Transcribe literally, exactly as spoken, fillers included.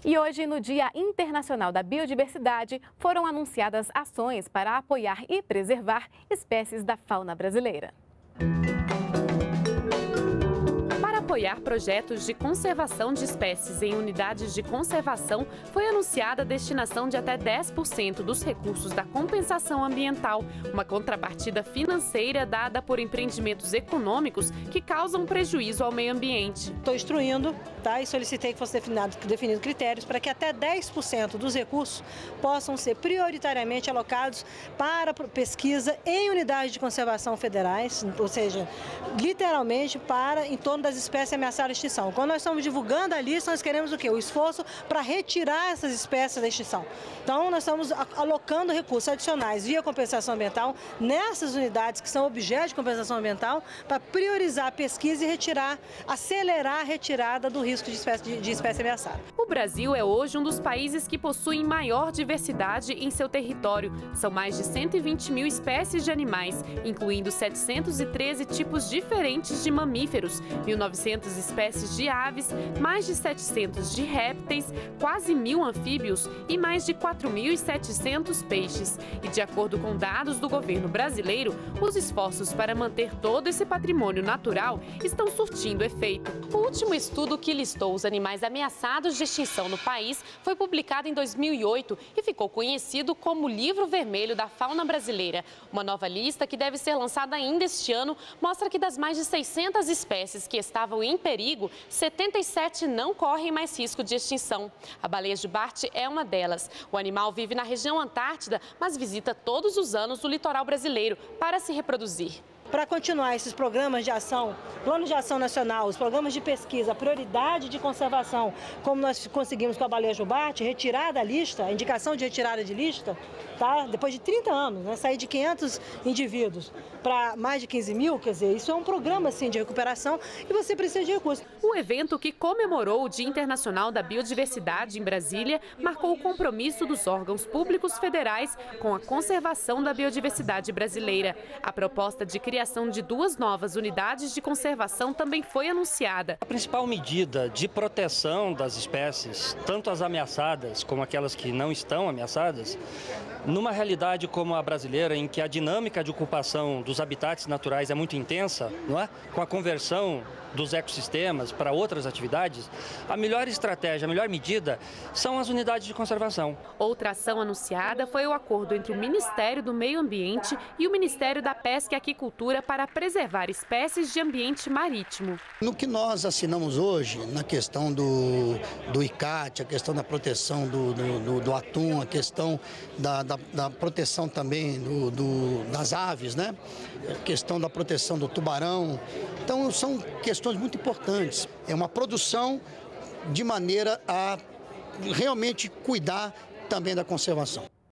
E hoje, no Dia Internacional da Biodiversidade, foram anunciadas ações para apoiar e preservar espécies da fauna brasileira. Para apoiar projetos de conservação de espécies em unidades de conservação, foi anunciada a destinação de até dez por cento dos recursos da compensação ambiental, uma contrapartida financeira dada por empreendimentos econômicos que causam prejuízo ao meio ambiente. Estou instruindo, tá, e solicitei que fosse definido, definido critérios para que até dez por cento dos recursos possam ser prioritariamente alocados para pesquisa em unidades de conservação federais, ou seja, literalmente para em torno das espécies ameaçadas de extinção. Quando nós estamos divulgando a lista, nós queremos o quê? O esforço para retirar essas espécies da extinção. Então, nós estamos alocando recursos adicionais via compensação ambiental nessas unidades que são objeto de compensação ambiental para priorizar a pesquisa e retirar, acelerar a retirada do risco de espécie, de, de espécie ameaçada. O Brasil é hoje um dos países que possuem maior diversidade em seu território. São mais de cento e vinte mil espécies de animais, incluindo setecentos e treze tipos diferentes de mamíferos, mil e novecentas espécies de aves, mais de setecentos de répteis, quase mil anfíbios e mais de quatro mil e setecentos peixes. E de acordo com dados do governo brasileiro, os esforços para manter todo esse patrimônio natural estão surtindo efeito. O último estudo que listou os animais ameaçados de extinção no país foi publicado em dois mil e oito e ficou conhecido como Livro Vermelho da Fauna Brasileira. Uma nova lista que deve ser lançada ainda este ano mostra que das mais de seiscentas espécies que estavam em perigo, setenta e sete não correm mais risco de extinção. A baleia jubarte é uma delas. O animal vive na região Antártida, mas visita todos os anos o litoral brasileiro para se reproduzir. Para continuar esses programas de ação, plano de ação nacional, os programas de pesquisa, prioridade de conservação, como nós conseguimos com a baleia jubarte, retirar da lista, a indicação de retirada de lista, tá? Depois de trinta anos, né, sair de quinhentos indivíduos para mais de quinze mil, quer dizer, isso é um programa assim, de recuperação e você precisa de recursos. O evento que comemorou o Dia Internacional da Biodiversidade em Brasília marcou o compromisso dos órgãos públicos federais com a conservação da biodiversidade brasileira. A proposta de criação A criação de duas novas unidades de conservação também foi anunciada. A principal medida de proteção das espécies, tanto as ameaçadas como aquelas que não estão ameaçadas, numa realidade como a brasileira, em que a dinâmica de ocupação dos habitats naturais é muito intensa, não é? Com a conversão dos ecossistemas para outras atividades, a melhor estratégia, a melhor medida são as unidades de conservação. Outra ação anunciada foi o acordo entre o Ministério do Meio Ambiente e o Ministério da Pesca e Aquicultura para preservar espécies de ambiente marítimo. No que nós assinamos hoje, na questão do, do I C A T, a questão da proteção do, do, do, do atum, a questão da, da, da proteção também do, do, das aves, né? A questão da proteção do tubarão. Então, são questões muito importantes. É uma produção de maneira a realmente cuidar também da conservação.